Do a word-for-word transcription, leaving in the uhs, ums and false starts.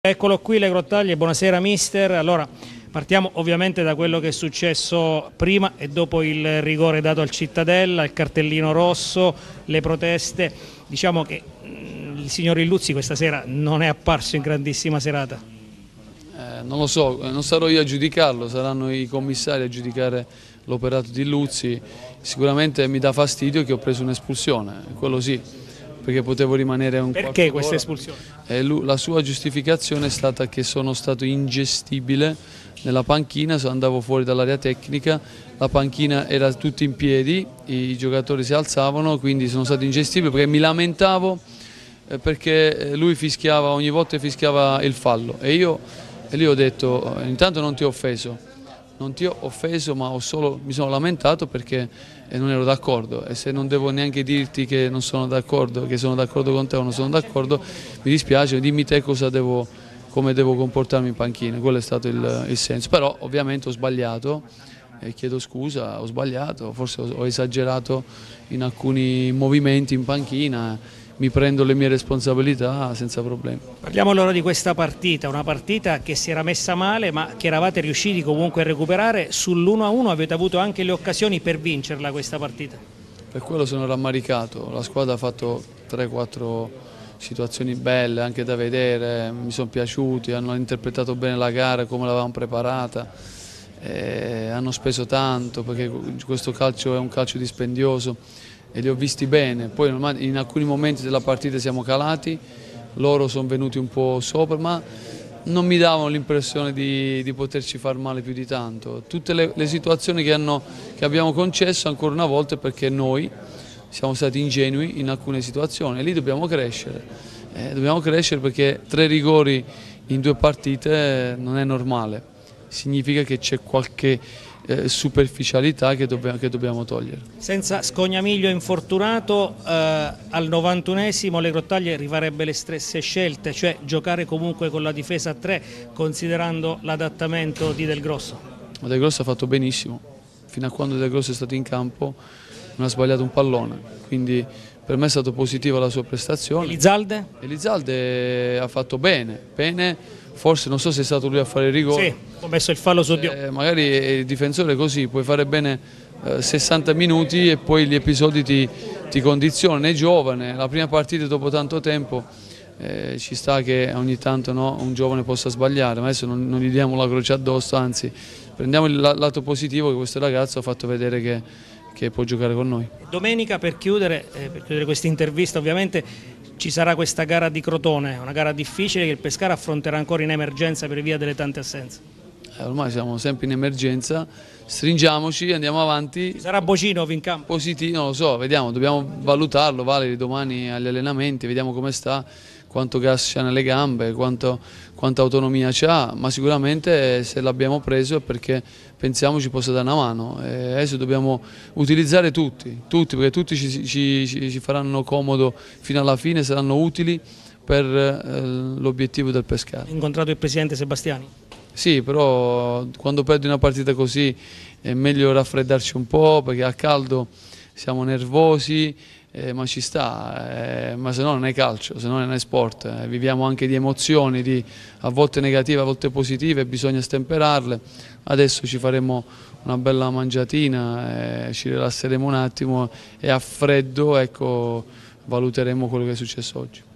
Eccolo qui Le Grottaglie, buonasera mister. Allora, partiamo ovviamente da quello che è successo prima e dopo il rigore dato al Cittadella, il cartellino rosso, le proteste. Diciamo che il signor Illuzzi questa sera non è apparso in grandissima serata. Eh, non lo so, non sarò io a giudicarlo, saranno i commissari a giudicare l'operato di Illuzzi. Sicuramente mi dà fastidio che ho preso un'espulsione, quello sì. Perché potevo rimanere un quarto d'ora. Perché questa espulsione? Eh, lui, la sua giustificazione è stata che sono stato ingestibile nella panchina, andavo fuori dall'area tecnica, la panchina era tutta in piedi, i giocatori si alzavano, quindi sono stato ingestibile perché mi lamentavo eh, perché lui fischiava, ogni volta fischiava il fallo e io e lì ho detto intanto non ti ho offeso. Non ti ho offeso, ma ho solo, mi sono lamentato perché non ero d'accordo e se non devo neanche dirti che non sono d'accordo, che sono d'accordo con te o non sono d'accordo, mi dispiace, dimmi te cosa devo, come devo comportarmi in panchina, quello è stato il, il senso. Però ovviamente ho sbagliato e chiedo scusa, ho sbagliato, forse ho, ho esagerato in alcuni movimenti in panchina. Mi prendo le mie responsabilità senza problemi. Parliamo allora di questa partita, una partita che si era messa male ma che eravate riusciti comunque a recuperare. Sull'uno a uno avete avuto anche le occasioni per vincerla questa partita. Per quello sono rammaricato, la squadra ha fatto tre quattro situazioni belle anche da vedere, mi sono piaciuti, hanno interpretato bene la gara come l'avevamo preparata, eh, hanno speso tanto perché questo calcio è un calcio dispendioso. E li ho visti bene, poi in alcuni momenti della partita siamo calati, loro sono venuti un po' sopra, ma non mi davano l'impressione di, di poterci far male più di tanto. Tutte le, le situazioni che, hanno, che abbiamo concesso ancora una volta è perché noi siamo stati ingenui in alcune situazioni e lì dobbiamo crescere, eh, dobbiamo crescere perché tre rigori in due partite non è normale, significa che c'è qualche Eh, superficialità che dobbiamo, che dobbiamo togliere. Senza Scognamiglio infortunato, eh, al novantunesimo Le Grottaglie rifarebbe le stesse scelte, cioè giocare comunque con la difesa a tre, considerando l'adattamento di Del Grosso. Del Grosso ha fatto benissimo, fino a quando Del Grosso è stato in campo non ha sbagliato un pallone, quindi per me è stata positiva la sua prestazione. Elizalde? Elizalde ha fatto bene, bene. Forse non so se è stato lui a fare il rigore. Sì, ho messo il fallo su Dio. Eh, magari il difensore così, puoi fare bene eh, sessanta minuti e poi gli episodi ti, ti condizionano, è giovane, la prima partita dopo tanto tempo eh, ci sta che ogni tanto no, un giovane possa sbagliare, ma adesso non, non gli diamo la croce addosso, anzi prendiamo il lato positivo che questo ragazzo ha fatto vedere che, che può giocare con noi. Domenica per chiudere, eh, per chiudere questa intervista ovviamente ci sarà questa gara di Crotone, una gara difficile che il Pescara affronterà ancora in emergenza per via delle tante assenze. Eh, ormai siamo sempre in emergenza, stringiamoci, andiamo avanti. Ci sarà Bocinov in campo? Positivo, non lo so, vediamo, dobbiamo valutarlo, Valeri domani agli allenamenti, vediamo come sta, quanto gas c'ha nelle gambe, quanto, quanta autonomia c'ha, ma sicuramente se l'abbiamo preso è perché pensiamo ci possa dare una mano. E adesso dobbiamo utilizzare tutti, tutti perché tutti ci, ci, ci faranno comodo fino alla fine, saranno utili per eh, l'obiettivo del Pescara. Hai incontrato il presidente Sebastiani? Sì, però quando perdi una partita così è meglio raffreddarci un po' perché a caldo siamo nervosi, eh, ma ci sta, eh, ma se no non è calcio, se no non è sport, eh, viviamo anche di emozioni, di, a volte negative, a volte positive, bisogna stemperarle. Adesso ci faremo una bella mangiatina, eh, ci rilasseremo un attimo e a freddo ecco, valuteremo quello che è successo oggi.